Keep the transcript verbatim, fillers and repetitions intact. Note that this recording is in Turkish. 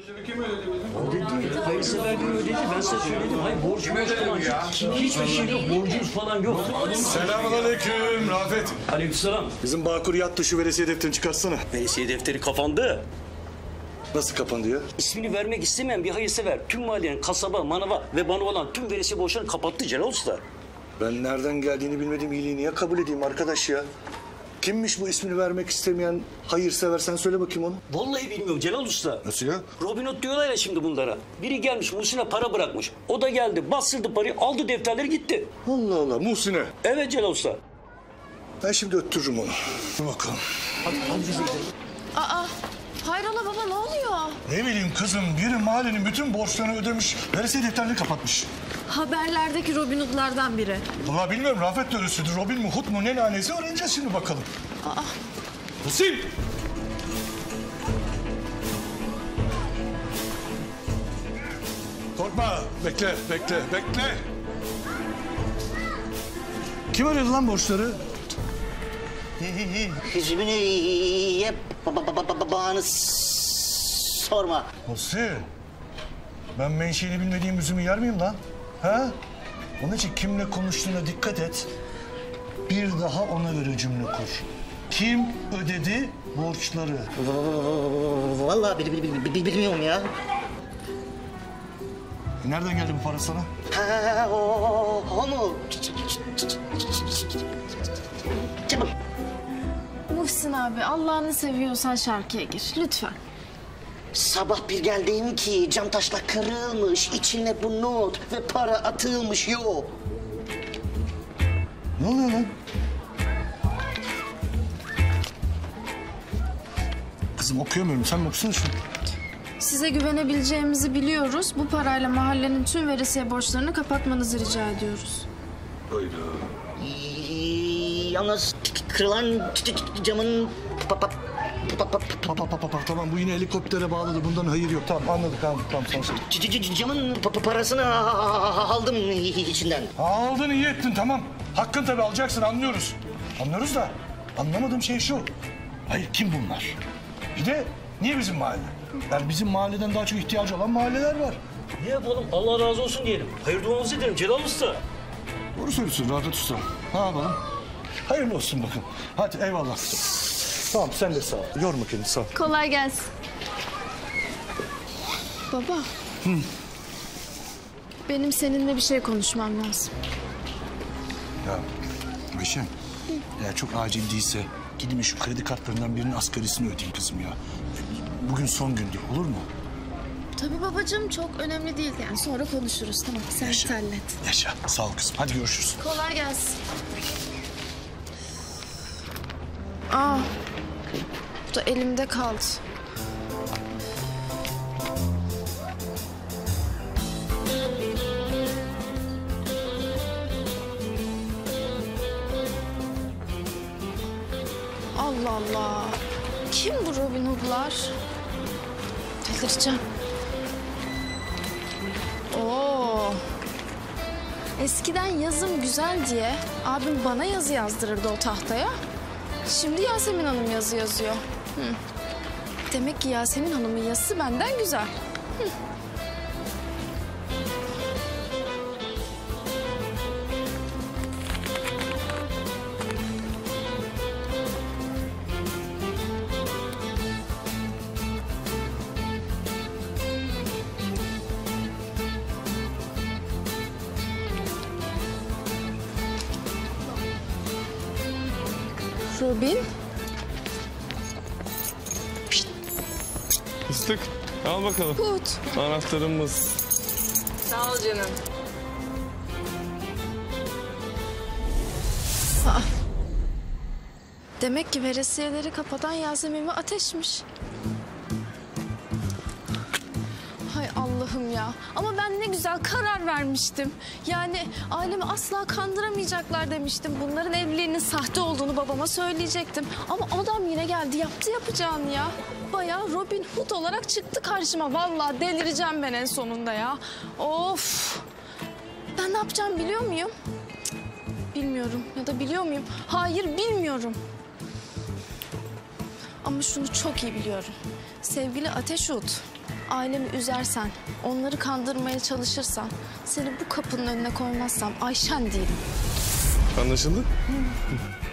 Kim ödedi bizim? Ödedi. Hayırsever gün ödedi. Ben size söyledim. Hayır borcu borç falan hiç, hiçbir şey yok. Borcumuz falan yok. Selamünaleyküm Rafet. Aleykümselam. Bizim Bağkur yattı, şu veresiye defterini çıkarsana. Veresiye defteri kapandı. Nasıl kapandı ya? İsmini vermek istemeyen bir hayırsever tüm mahallenin kasaba, manava ve bana olan tüm veresiye borçlarını kapattı Celal Usta. Ben nereden geldiğini bilmediğim iyiliği niye kabul edeyim arkadaş ya? Kimmiş bu ismini vermek istemeyen hayırsever, sen söyle bakayım onu. Vallahi bilmiyorum Celal Usta. Nasıl ya? Robin Hood diyorlar ya şimdi bunlara. Biri gelmiş Muhsin'e para bırakmış. O da geldi bastırdı parayı aldı defterleri gitti. Allah Allah, Muhsin'e. Evet Celal Usta. Ben şimdi öttürürüm onu. Dur bakalım. Hadi, hadi bize gidelim. Aa, hayrola baba ne oluyor? Ne bileyim kızım, biri mahallenin bütün borçlarını ödemiş, veresiye defterini kapatmış. Haberlerdeki Robin Hood'lardan biri. Vallahi bilmiyorum, Rafet de ölüsüdür. Robin mi, Hood mu, ne lanesi öğreneceğiz şimdi bakalım. Aa. Muhsin! Korkma, bekle, bekle, bekle. Kim ödedi lan borçları? Hüzmünü bana sorma. Muhsin, ben menşeini bilmediğim üzümü yer miyim lan? Ha? Onun için kimle konuştuğuna dikkat et. Bir daha ona göre cümle kur. Kim ödedi borçları? Vallahi bil, bil, bil, bil, bilmiyorum ya. Nereden geldi bu para sana? Ha, o, o mu? Çabuk. Muhsin abi Allah'ını seviyorsan şarkıya gir lütfen. Sabah bir geldim ki cam taşla kırılmış, içine bu not ve para atılmış yok. Ne oluyor lan? Kızım okuyamıyorum, sen mi okusana şunu? Size güvenebileceğimizi biliyoruz. Bu parayla mahallenin tüm veresiye borçlarını kapatmanızı rica ediyoruz. Hayda. Yalnız kırılan camın pa, pa, pa, pa, Pa, pa, pa, pa, pa. Tamam, bu yine helikoptere bağladı. Bundan hayır yok. Tamam, anladık, anladık. Tamam, tamam, tamam. camın pa, pa, parasını aldım içinden. Aldın, iyi ettin, tamam. Hakkın tabii, alacaksın, anlıyoruz. Anlıyoruz da anlamadığım şey şu. Hayır, kim bunlar? Bir de niye bizim mahalle? Yani bizim mahalleden daha çok ihtiyacı olan mahalleler var. Ne yapalım Allah razı olsun diyelim. Hayır duamızı edelim Celal Usta. Doğru söylüyorsun Rafet Usta. Ne yapalım? Hayırlı olsun bakın. Hadi eyvallah. Tamam, sen de sağ ol. Yorma kendini, sağ ol. Kolay gelsin. Baba. Hı. Benim seninle bir şey konuşmam lazım. Ya Ayşen, eğer çok acil değilse gidin şu kredi kartlarından birinin asgarisini ödeyeyim kızım ya. Bugün son gündü, olur mu? Tabii babacığım çok önemli değil yani sonra konuşuruz tamam sen Yaşa. hallet. Yaşa, sağ ol kızım. Hadi görüşürüz. Kolay gelsin. Aa, bu da elimde kaldı. Allah Allah. Kim bu Robin Hood'lar? Delireceğim. Oo. Eskiden yazım güzel diye abim bana yazı yazdırırdı o tahtaya. Şimdi Yasemin Hanım yazı yazıyor. Hı. Demek ki Yasemin Hanım'ın yazısı benden güzel. Hı. Robin. Fıstık. Al bakalım. Kut. Anahtarımız. Sağ ol canım. Aa. Demek ki veresiyeleri kapatan Yasemin ve Ateş'miş. Hay Allah'ım ya. Ama ben ne güzel karar vermiştim. Yani ailemi asla kandıramayacaklar demiştim. Bunların evliliğinin sahte olduğunu babama söyleyecektim. Ama adam yine geldi yaptı yapacağını ya. Bayağı Robin Hood olarak çıktı karşıma. Vallahi delireceğim ben en sonunda ya. Of. Ben ne yapacağım biliyor muyum? Cık, bilmiyorum ya da biliyor muyum? Hayır bilmiyorum. Ama şunu çok iyi biliyorum. Sevgili Ateş Hood ailemi üzersen, onları kandırmaya çalışırsan, seni bu kapının önüne koymazsam Ayşen değilim. Anlaşıldı?